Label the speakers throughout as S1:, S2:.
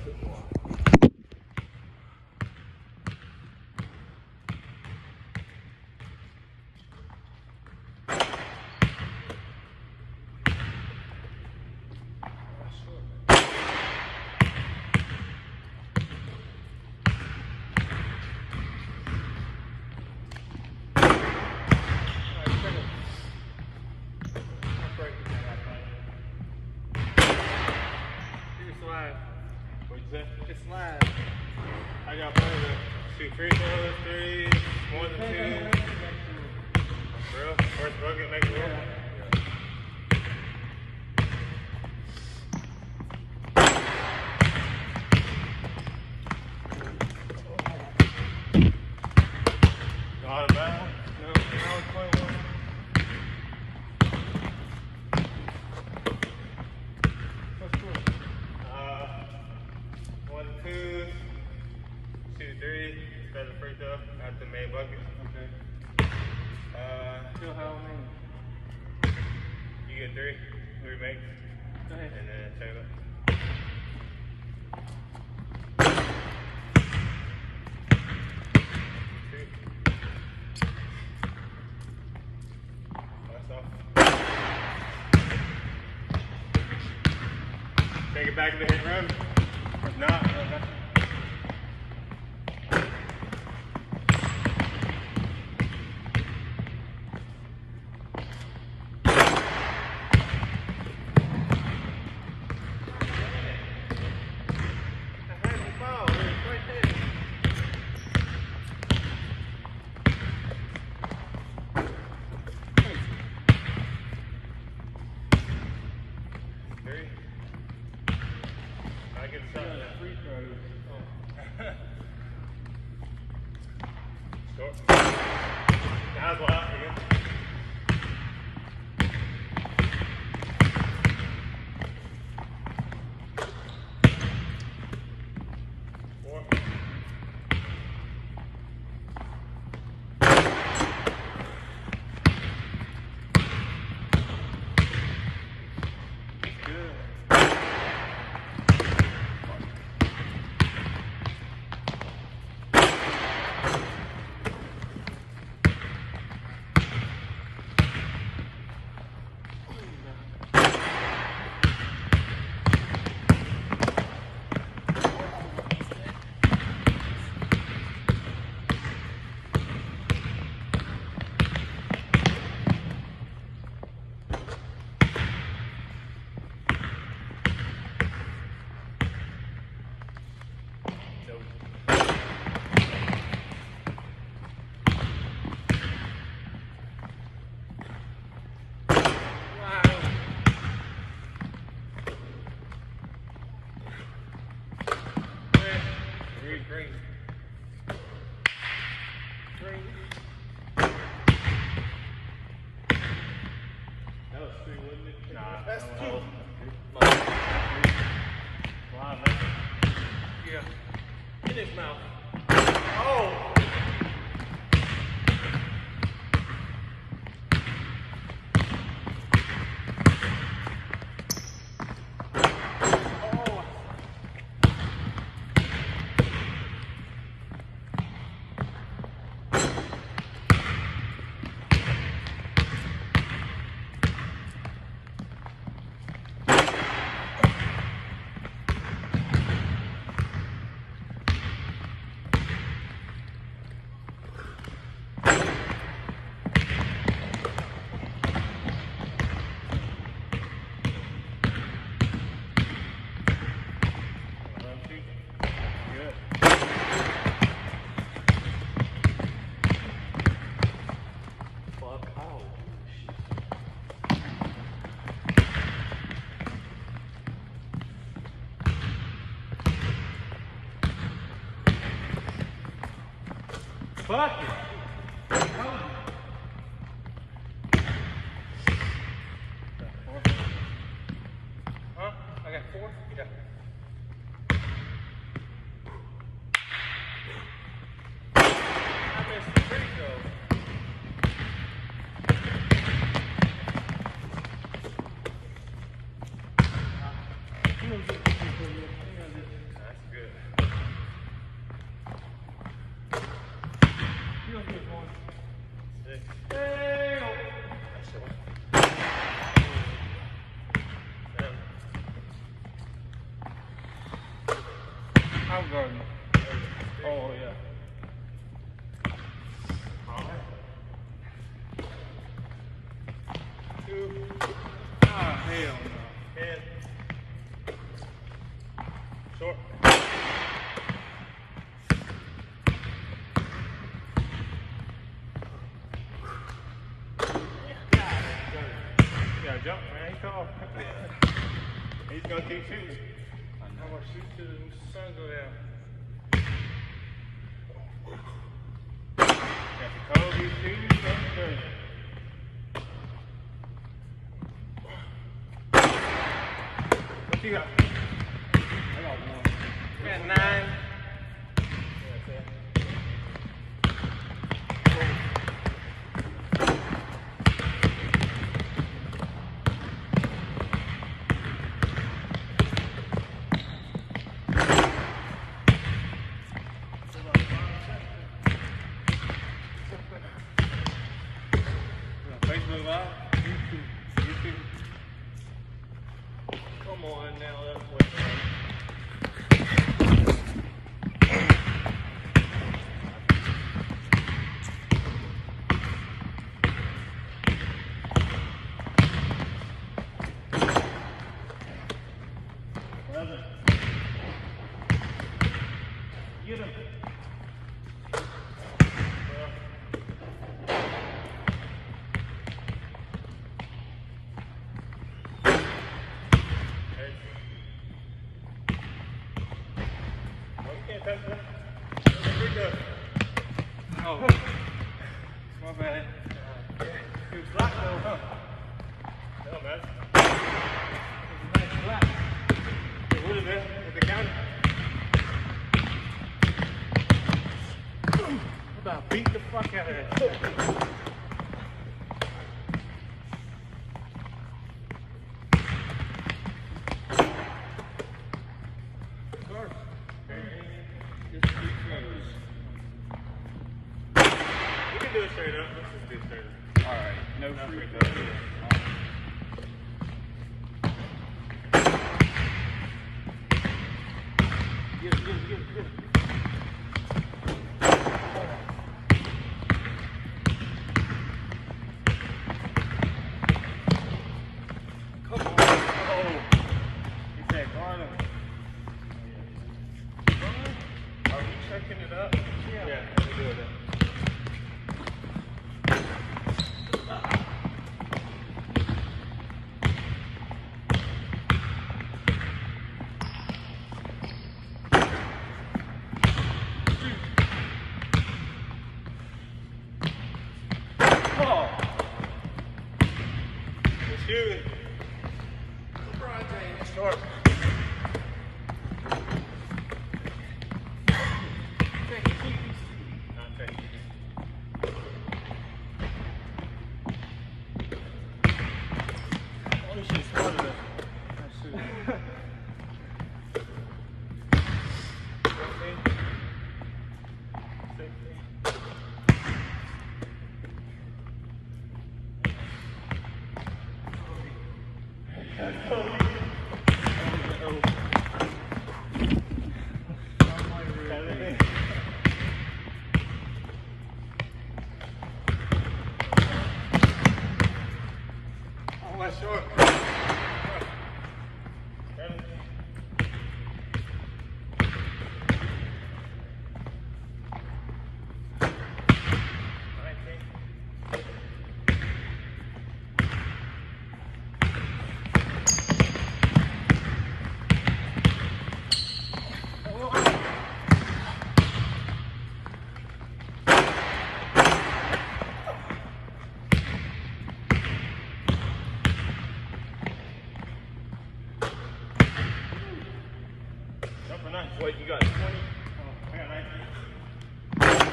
S1: It's live. I got plenty to shoot free throws, threes, more than two. For real? First bucket makes it work. Out of bounds. No, it's 21. That's cool. 1, 2, shoot 3, better free throw at the main bucket. Okay.
S2: Still how many?
S1: You get 3 makes.
S2: Go ahead.
S1: And then check it out. Take it back to the hit run. If not, no. I get a shot at that free throw. Short. That was wild again. Green. That was 3, wasn't it? Nah, that's 2. Wow, man. Yeah. In his mouth. Oh! Fuck it. Huh? I got 4? Yeah. I missed the free throw.
S2: I'm guarding. Oh, yeah.
S1: Two.
S2: Ah, hell no.
S1: And short. Yeah, jump, man. He's tall. He's gonna keep shooting. I'm gonna shoot till the sun go down. Got the Kobe shoes, something dirty. What you got?
S2: I got one.
S1: You got 9. Facebook Live? YouTube. Come on now, that's what Get him.
S2: Oh, my bad.
S1: He was blocked though, huh? No, man.
S2: It's a nice block.
S1: It would have been with the counter. I'm about to beat the fuck out of that. We can do it straight up. Let's just do it straight up.
S2: Alright, no free throw.
S1: Get it. Come on. Oh. He said, Garner. Are we checking it up? Yeah. Yeah, let me do it then. Shooting. Short. Only shit smarter though. That's true. 16. Oh, my short. What, you got 20? Oh, I got 19.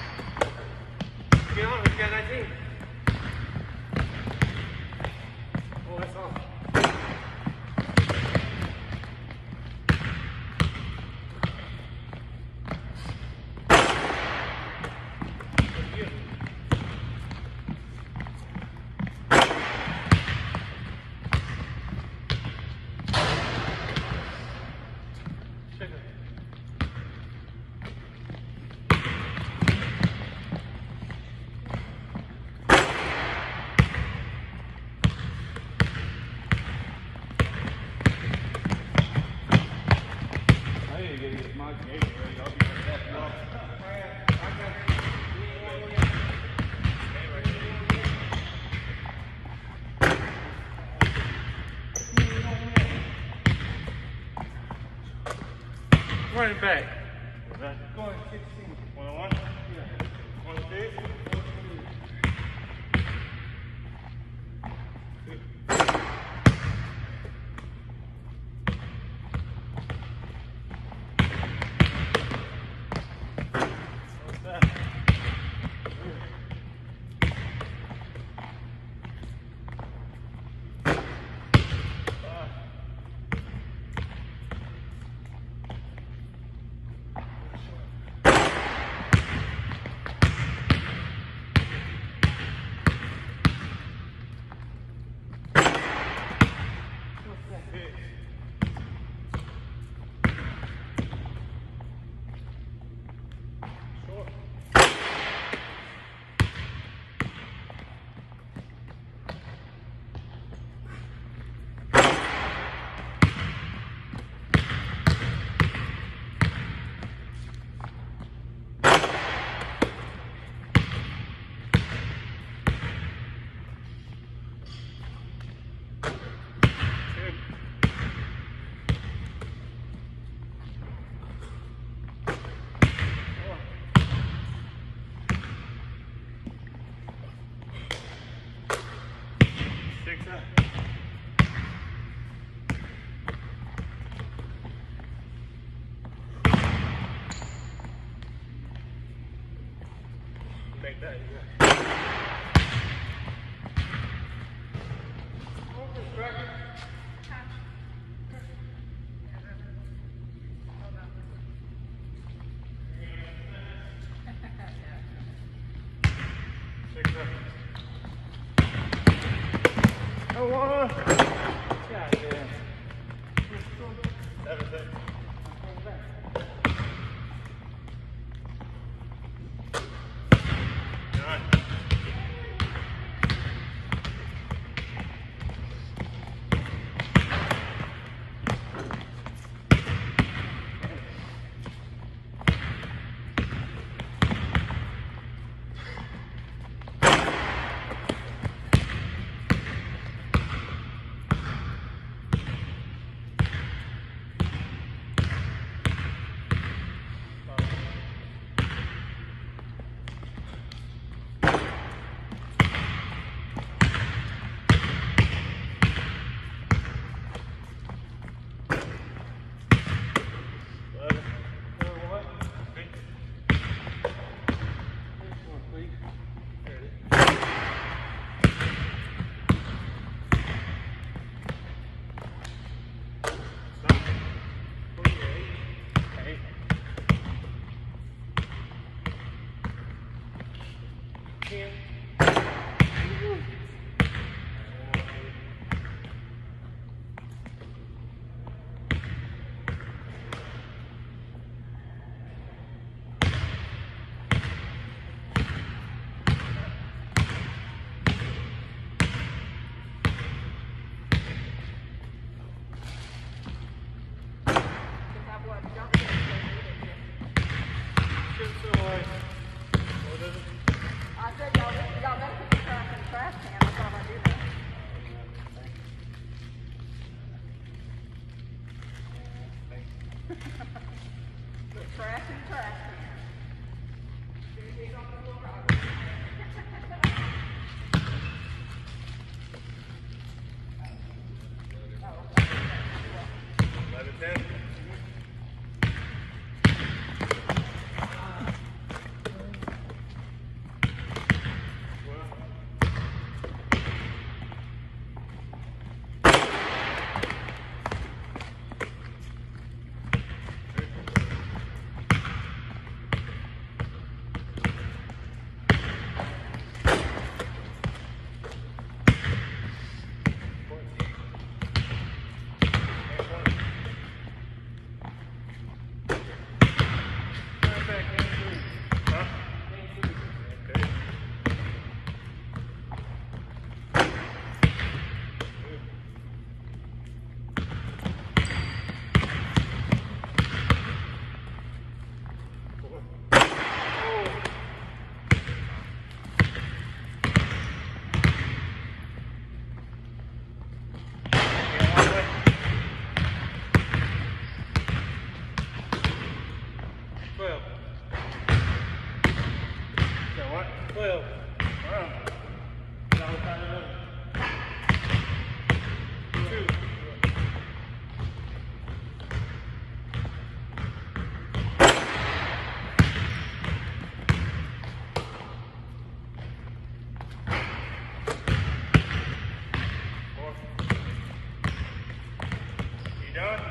S1: Get on, we got 19. Oh, that's on.
S2: my gate ready. I'll be right back.
S1: Running back.
S2: Going 16.
S1: 1-on-1?
S2: Yeah.
S1: 1-2? What's that? Make that,
S3: Trash and trash can.
S1: 11-10. 12.
S2: Wow.
S1: Now we're trying to 2. You done?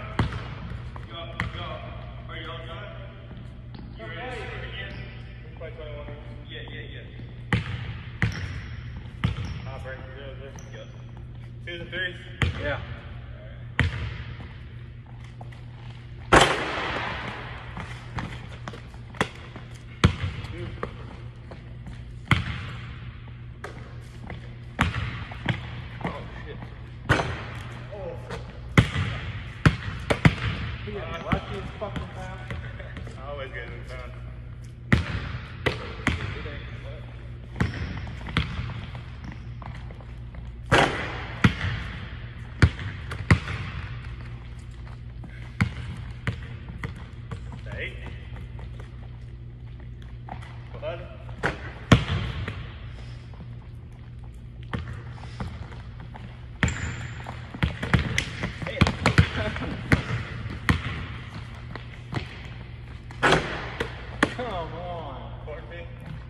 S2: Are y'all done?
S1: You ready to shoot again? Play 21.
S2: Yeah.
S1: I'll break the girls there.
S2: Yep.
S1: 2s and 3s.
S2: Yeah. Oh shit. He got lucky as fucking pound.
S1: I always get it in time.
S2: It ain't what?
S1: The 8. Bud.
S2: Come on.
S1: 14.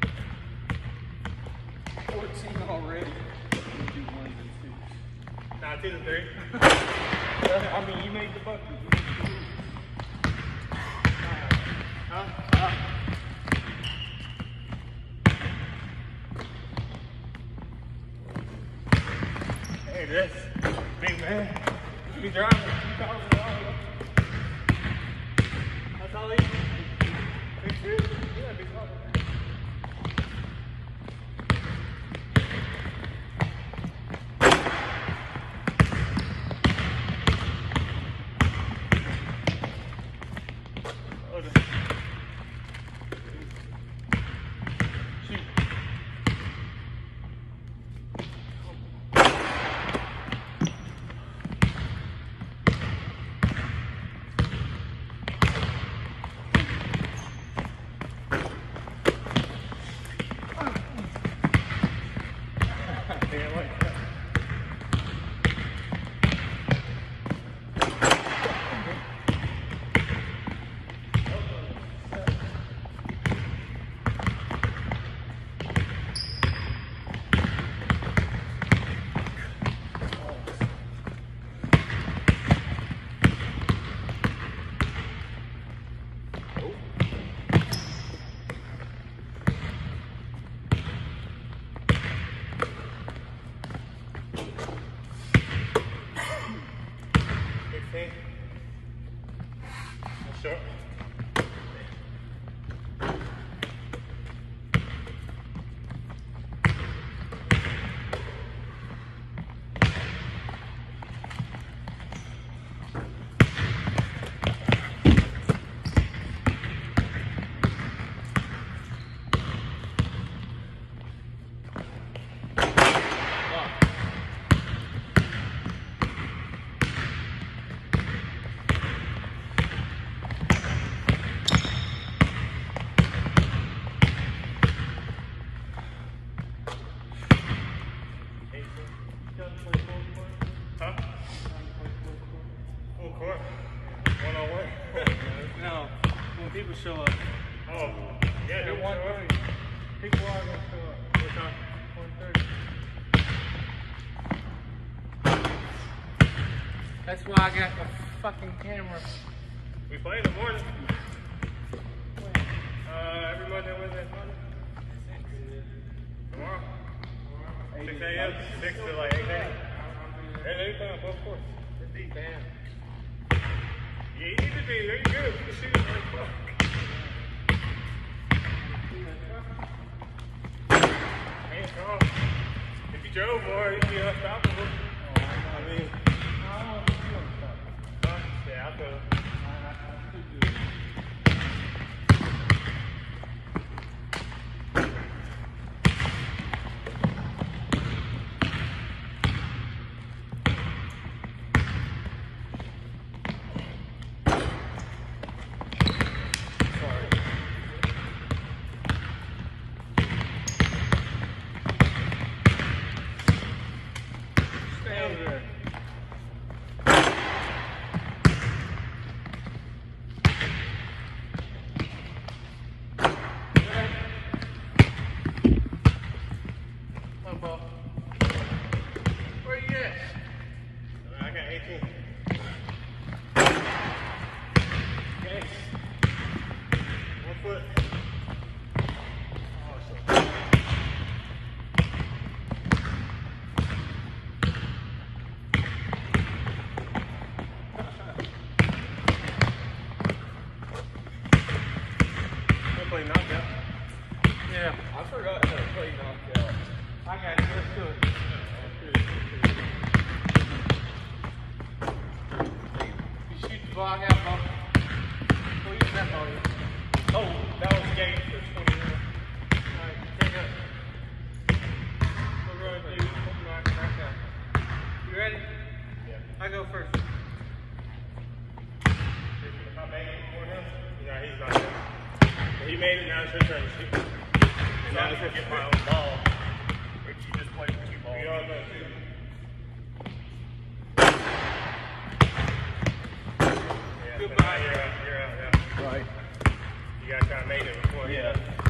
S2: 14 already. You do 1s and 2s.
S1: Nah, 2s and 3.
S2: I mean, you made the bucket.
S1: Huh? Hey, this big man. Be driving 2,000 dollars. That's all he. Big shit. Yeah, big fucking man. Oh, the- Shoot. Damn, like that. Sure. Huh? Full court. 101.
S2: No, when people show up,
S1: Oh, yeah,
S2: at
S1: dude.
S2: 1:30, people are gonna show up.
S1: What time?
S2: 1:30. That's why I got the fucking camera.
S1: We play in the morning. Every Monday, Wednesday, Sunday. Tomorrow. 6 a.m. 6 to like 8 a.m. Anything on both courts.
S2: It's deep, man.
S1: Yeah, you need to be very good. You shoot it like fuck. Hands off. If you drove more, you'd be unstoppable. I mean, yeah, I feel.
S2: forgot how to play knockout.
S1: I got you. Let's do it. You shoot the ball. I got a ball. We'll use that ball. Oh, that was game for 20 minutes. Alright, take up. We'll run, dude. Knock out. You ready? Yeah. I go first. If I make it before him, yeah, he's not there. He made it, now it's your turn to shoot.
S2: As long as I get my own ball, or you just play with two balls.
S1: We all go shoot.
S2: Goodbye.
S1: You're out, yeah.
S2: Right.
S1: You guys kind of made it before.
S2: Yeah.